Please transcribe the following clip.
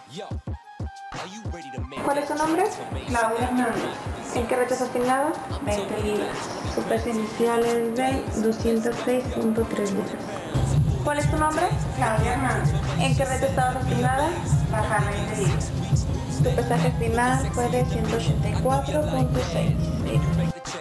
¿Cuál es tu nombre? Claudia Hernández, ¿En qué reto has asignado? 20 libras. Su peso inicial es de 206.3 libras. ¿Cuál es tu nombre? Claudia Hernández, ¿En qué reto estabas asignada? bajar 20 libras. Tu pesaje final fue de 184.6 libras.